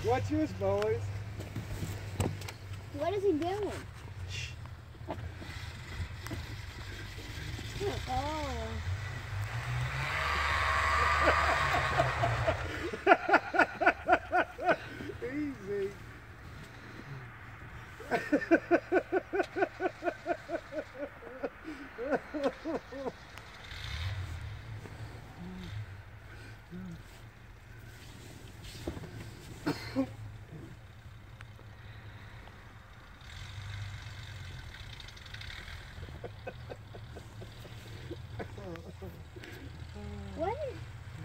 Watch this, boys. What is he doing? Oh.